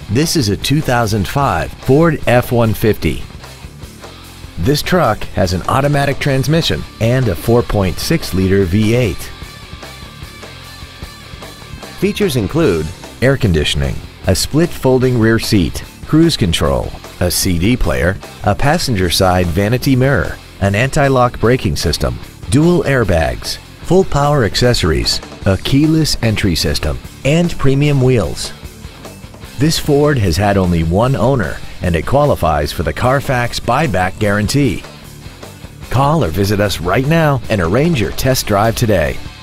This is a 2005 Ford F-150. This truck has an automatic transmission and a 4.6-liter V8. Features include air conditioning, a split folding rear seat, cruise control, a CD player, a passenger side vanity mirror, an anti-lock braking system, dual airbags, full power accessories, a keyless entry system, and premium wheels. This Ford has had only one owner and it qualifies for the Carfax buyback guarantee. Call or visit us right now and arrange your test drive today.